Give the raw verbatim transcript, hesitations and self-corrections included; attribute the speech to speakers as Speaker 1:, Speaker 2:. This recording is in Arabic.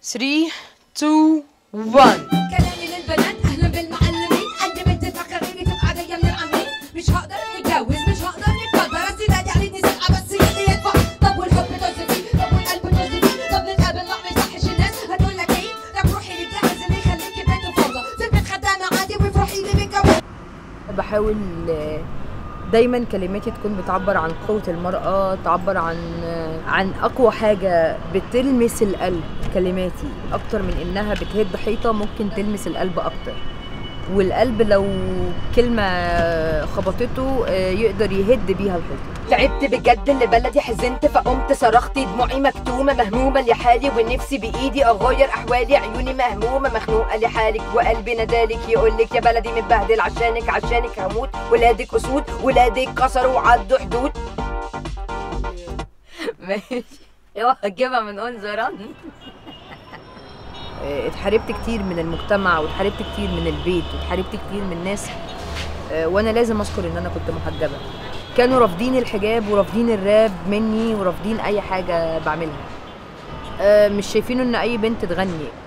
Speaker 1: ثلاثة اتنين واحد.
Speaker 2: كلامي للبنات اهلا بالمعلمين، اي بنت تفكريني تبقى عليا من العاملين، مش هقدر نتجوز مش هقدر نتقدر، السيدة يعني دي سبعة بس يدي يدفع، طب والحب طز فيه، طب والقلب طز فيه، طب نتقابل لا ما يصحش الناس هتقول لك ايه، طب روحي نتجهز اللي يخليكي بنت فوضى، سيبك خدامة عادي وافرحي لي بالجواز.
Speaker 3: بحاول دايما كلماتي تكون بتعبر عن قوة المرأة، تعبر عن عن أقوى حاجة بتلمس القلب. كلماتي أكتر من إنها بتهد حيطة ممكن تلمس القلب أكتر، والقلب لو كلمة خبطته يقدر يهد بيها الحيطة.
Speaker 4: تعبت بجد لبلدي، حزنت فقمت صرخت، دموعي مكتومة مهمومة لحالي ونفسي بإيدي أغير أحوالي، عيوني مهمومة مخنوقة لحالك وقلبي ندالك يقولك يا بلدي متبهدل عشانك عشانك هموت، ولادك أسود ولادك كسروا وعدوا حدود.
Speaker 3: ماشي اوعى تجيبها من انظرا. اتحاربت كتير من المجتمع واتحاربت كتير من البيت واتحاربت كتير من الناس، وانا لازم اذكر ان انا كنت محجبه. كانوا رافضين الحجاب ورافضين الراب مني ورافضين اي حاجه بعملها، مش شايفينه ان اي بنت تغني.